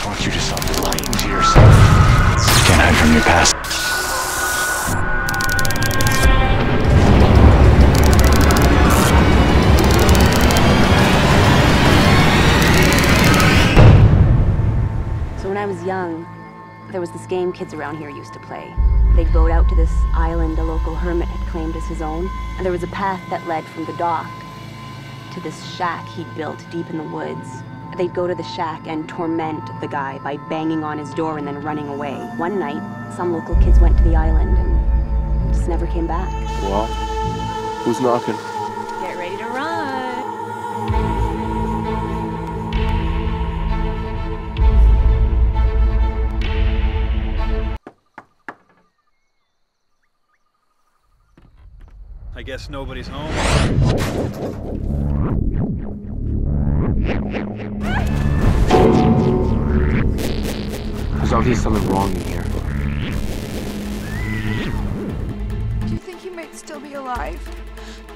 I want you to stop lying to yourself. You can't hide from your past. So when I was young, there was this game kids around here used to play. They'd boat out to this island a local hermit had claimed as his own, and there was a path that led from the dock to this shack he'd built deep in the woods. They'd go to the shack and torment the guy by banging on his door and then running away. One night, some local kids went to the island and just never came back. Well, who's knocking? Get ready to run. I guess nobody's home. There's obviously something wrong in here. Do you think he might still be alive?